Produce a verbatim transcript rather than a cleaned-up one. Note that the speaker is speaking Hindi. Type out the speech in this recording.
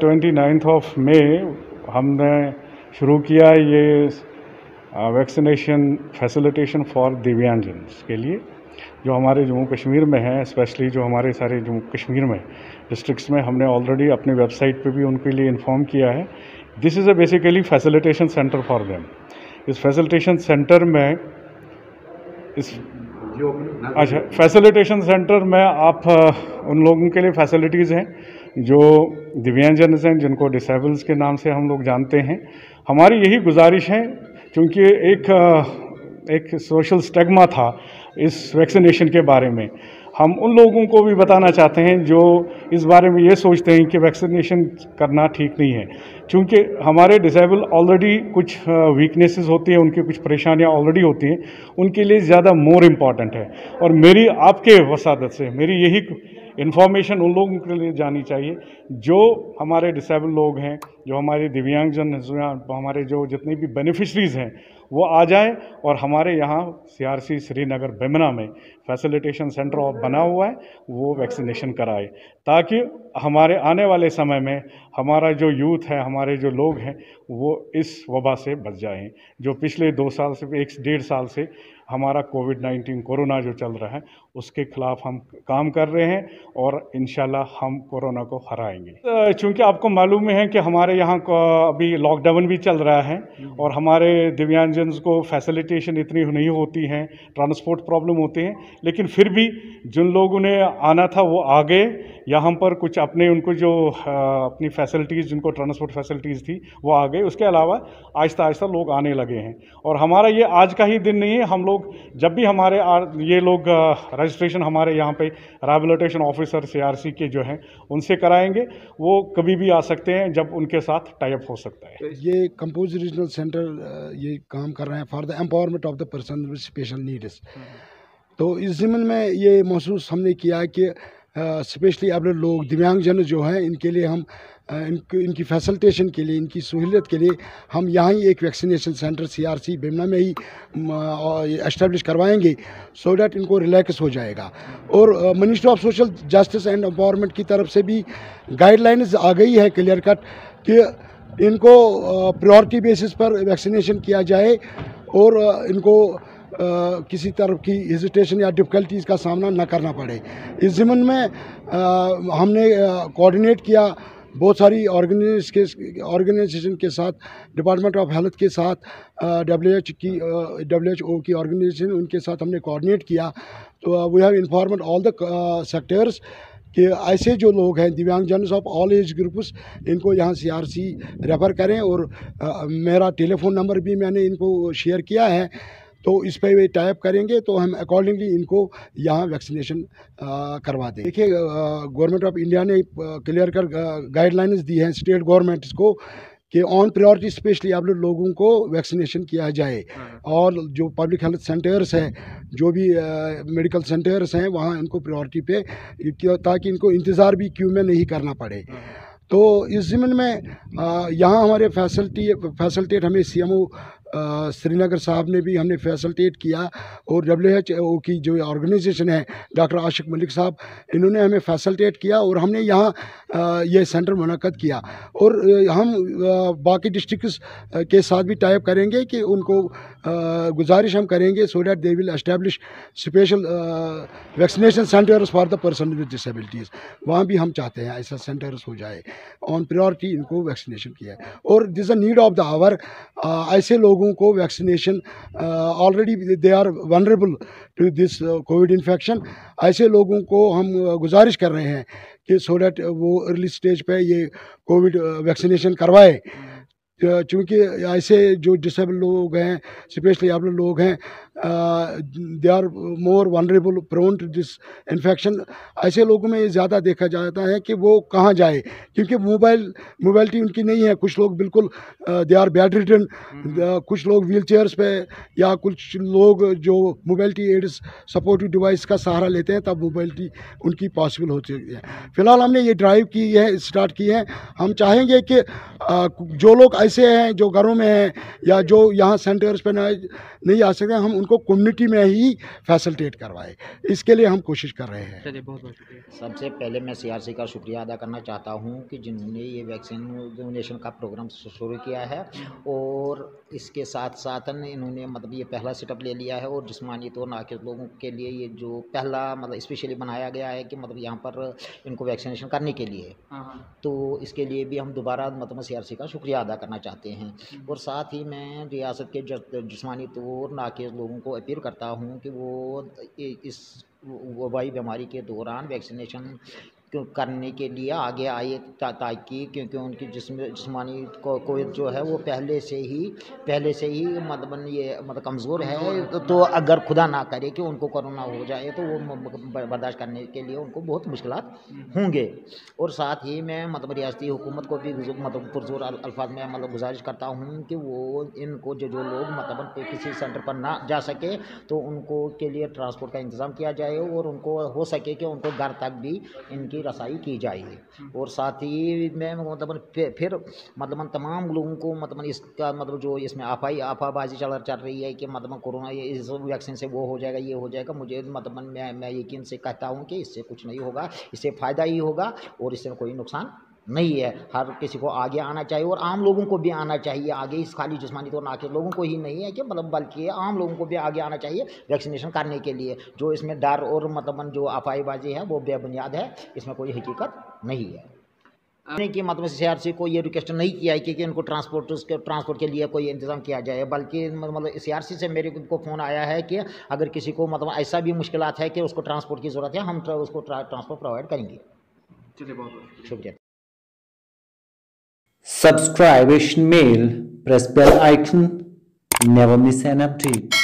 ट्वेंटी नाइन्थ ऑफ मई हमने शुरू किया ये वैक्सीनेशन फैसिलिटेशन फॉर दिव्यांगजन्स के लिए, जो हमारे जम्मू कश्मीर में है, स्पेशली जो हमारे सारे जम्मू कश्मीर में डिस्ट्रिक्ट्स में हमने ऑलरेडी अपनी वेबसाइट पे भी उनके लिए इन्फॉर्म किया है। This is a basically facilitation centre for them. इस फैसिलिटेशन सेंटर में इस अच्छा फैसिलिटेशन सेंटर में आप उन लोगों के लिए फैसिलिटीज़ हैं जो दिव्यांगजन हैं, जिनको डिसेबल्स के नाम से हम लोग जानते हैं। हमारी यही गुजारिश है, क्योंकि एक एक सोशल स्टिग्मा था इस वैक्सीनेशन के बारे में, हम उन लोगों को भी बताना चाहते हैं जो इस बारे में ये सोचते हैं कि वैक्सीनेशन करना ठीक नहीं है, क्योंकि हमारे डिसेबल ऑलरेडी कुछ वीकनेसेस होती हैं, उनकी कुछ परेशानियां ऑलरेडी होती हैं, उनके लिए ज़्यादा मोर इम्पॉर्टेंट है। और मेरी आपके वसादत से मेरी यही इन्फॉर्मेशन उन लोगों के लिए जानी चाहिए जो हमारे डिसेबल लोग हैं, जो हमारे दिव्यांगजन, हमारे जो जितने भी बेनिफिशरीज़ हैं वो आ जाए और हमारे यहाँ सीआरसी श्रीनगर बेमना में फैसिलिटेशन सेंटर बना हुआ है, वो वैक्सीनेशन कराए, ताकि हमारे आने वाले समय में हमारा जो यूथ है, हमारे जो लोग हैं, वो इस वबा से बच जाएं, जो पिछले दो साल से एक डेढ़ साल से हमारा कोविड नाइन्टीन कोरोना जो चल रहा है उसके खिलाफ हम काम कर रहे हैं और इंशाल्लाह हम कोरोना को हराएंगे। चूँकि आपको मालूम है कि हमारे यहाँ अभी लॉकडाउन भी चल रहा है और हमारे दिव्यांगजन्स को फैसिलिटेशन इतनी नहीं होती हैं, ट्रांसपोर्ट प्रॉब्लम होती हैं, लेकिन फिर भी जिन लोगों ने आना था वो आ गए यहाँ पर। कुछ अपने उनको जो अपनी फैसिलिटीज़, जिनको ट्रांसपोर्ट फैसिलिटीज़ थी वो आ गए। उसके अलावा आहिस्ता आहिस्ता लोग आने लगे हैं और हमारा ये आज का ही दिन नहीं है। हम लोग जब भी हमारे ये लोग रजिस्ट्रेशन हमारे यहाँ पे रिहैबिलिटेशन ऑफिसर सीआरसी के जो हैं उनसे कराएंगे, वो कभी भी आ सकते हैं जब उनके साथ टाई अप हो सकता है। ये कंपोज रीजनल सेंटर ये काम कर रहे हैं for the empowerment of the person with special needs. तो इस ज़मीन में ये महसूस हमने किया कि स्पेशली अब लोग दिव्यांगजन जो हैं इनके लिए हम इनकी इनकी फैसिलिटेशन के लिए, इनकी सहूलियत के लिए हम यहाँ ही एक वैक्सीनेशन सेंटर सीआरसी बेमना में ही एस्टेब्लिश करवाएंगे, सो डैट इनको रिलैक्स हो जाएगा। और ministry of social justice and empowerment की तरफ से भी गाइडलाइंस आ गई है क्लियर कट कि इनको प्रायोरिटी बेसिस पर वैक्सीनेशन किया जाए और इनको Uh, किसी तरह की हेजिटेशन या डिफ़िकल्टीज़ का सामना न करना पड़े। इस ज़मीन में uh, हमने कोऑर्डिनेट uh, किया बहुत सारी ऑर्गेनाइज के ऑर्गेनाइजेशन के साथ, डिपार्टमेंट ऑफ हेल्थ के साथ, डब्ल्यू एच की डब्ल्यू एच ओ की ऑर्गेनाइजेशन, उनके साथ हमने कोऑर्डिनेट किया। तो we have informed all the sectors कि ऐसे जो लोग हैं दिव्यांगजन ऑफ ऑल एज ग्रुप्स, इनको यहाँ सीआरसी रेफ़र करें। और uh, मेरा टेलीफोन नंबर भी मैंने इनको शेयर किया है, तो इस पर वे टाइप करेंगे तो हम अकॉर्डिंगली इनको यहाँ वैक्सीनेशन करवा दें। देखिए, गवर्नमेंट ऑफ इंडिया ने क्लियर कर गाइडलाइंस दी हैं स्टेट गवर्नमेंट्स को कि ऑन प्रायोरिटी स्पेशली आप लोगों को वैक्सीनेशन किया जाए। और जो पब्लिक हेल्थ सेंटर्स हैं, जो भी मेडिकल सेंटर्स हैं, वहाँ इनको प्रायोरिटी पे, ताकि इनको इंतज़ार भी क्यू में नहीं करना पड़े। तो इस ज़मीन में यहाँ हमारे फैसिलिटी फैसिलिटेट हमें सी एम ओ श्रीनगर साहब ने भी हमने फैसिलिटेट किया, और डब्ल्यू एच ओ की जो ऑर्गेनाइजेशन है डॉक्टर आशिक मलिक साहब, इन्होंने हमें फैसिलिटेट किया और हमने यहाँ ये सेंटर मुनक़द किया। और हम बाकी डिस्ट्रिक्ट्स के साथ भी टाइप करेंगे कि उनको गुजारिश हम करेंगे so that they will establish special vaccination centres for the person with disabilities. वहाँ भी हम चाहते हैं ऐसा सेंटर्स हो जाए, ऑन प्रायोरिटी इनको वैक्सीनेशन किया है। और this a need of the hour, ऐसे लोगों को vaccination, already they are vulnerable to this covid infection, ऐसे लोगों को हम गुजारिश कर रहे हैं कि सो डैट वो अर्ली स्टेज पे ये कोविड वैक्सीनेशन करवाए। चूँकि ऐसे जो डिसेबल लोग हैं, स्पेशली आप लोग हैं, they are more vulnerable prone to this infection. ऐसे लोगों में ये ज़्यादा देखा जाता है कि वो कहाँ जाए, क्योंकि मोबाइल मोबाइलिटी उनकी नहीं है। कुछ लोग बिल्कुल दे आर बेड रिडन, कुछ लोग व्हील चेयर्स पे, या कुछ लोग जो मोबाइलिटी एड्स सपोर्टिव डिवाइस का सहारा लेते हैं, तब मोबाइलिटी उनकी पॉसिबल होती है। फ़िलहाल हमने ये ड्राइव की है, स्टार्ट की है। हम चाहेंगे कि आ, जो लोग ऐसे हैं जो घरों में हैं या जो यहाँ सेंटर्स पे नहीं नहीं आ सकते, हम उनको कम्युनिटी में ही फैसिलिटेट करवाए, इसके लिए हम कोशिश कर रहे हैं। चलिए बहुत बहुत शुक्रिया। सबसे पहले मैं सीआरसी का शुक्रिया अदा करना चाहता हूं कि जिन्होंने ये वैक्सीन डोनेशन का प्रोग्राम शुरू किया है, और इसके साथ साथ इन्होंने मतलब ये पहला सेटअप ले लिया है, और जिस्मानी तौर नाकिस लोगों के लिए ये जो पहला मतलब स्पेशली बनाया गया है कि मतलब यहाँ पर इनको वैक्सीनेशन करने के लिए, तो इसके लिए भी हम दोबारा मतलब सीआरसी का शुक्रिया अदा करना चाहते हैं। और साथ ही मैं रियासत के जिस्मानी तौर नाकिस लोगों को अपील करता हूँ कि वो इस वबाई बीमारी के दौरान वैक्सीनेशन करने के लिए आगे आए, ता, ताकि क्योंकि उनकी जिस्म जिस्मानी को कोई जो है वो पहले से ही पहले से ही मतलब ये मतलब कमज़ोर है, तो, तो अगर खुदा ना करे कि उनको कोरोना हो जाए तो वो बर्दाश्त करने के लिए उनको बहुत मुश्किलात होंगे। और साथ ही मैं मतलब रियासती हुकूमत को भी मतलब पुरजोर अल्फाज में मतलब गुजारिश करता हूँ कि वो इनको जो जो लोग मतलब किसी सेंटर पर ना जा सके तो उनको के लिए ट्रांसपोर्ट का इंतज़ाम किया जाए, और उनको हो सके कि उनको घर तक भी इनकी रसाई की जाए। और साथ ही मैं मतलब फिर मतलब तमाम लोगों को मतलब इसका मतलब जो इसमें आफाई आफाबाजी चल चल रही है कि मतलब कोरोना ये इस वैक्सीन से वो हो जाएगा ये हो जाएगा, मुझे मतलब मैं मैं यकीन से कहता हूँ कि इससे कुछ नहीं होगा, इससे फ़ायदा ही होगा और इससे कोई नुकसान नहीं है। हर किसी को आगे आना चाहिए और आम लोगों को भी आना चाहिए आगे, इस खाली जिस्मानी तौर नाकिस लोगों को ही नहीं है कि मतलब बल्कि आम लोगों को भी आगे आना चाहिए वैक्सीनेशन करने के लिए। जो इसमें डर और मतलब जो अफवाहबाजी है वो बेबुनियाद है, इसमें कोई हकीकत नहीं है। कि मतलब सीआरसी को ये रिक्वेस्ट नहीं किया है कि, कि इनको ट्रांसपोर्ट उसके ट्रांसपोर्ट के लिए कोई इंतजाम किया जाए, बल्कि मतलब सीआरसी से मेरे को फ़ोन आया है कि अगर किसी को मतलब ऐसा भी मुश्किलात है कि उसको ट्रांसपोर्ट की ज़रूरत है, हम उसको ट्रांसपोर्ट प्रोवाइड करेंगे। चलिए बहुत बहुत शुक्रिया। Subscribe Asian Mail, press bell icon, never miss an update.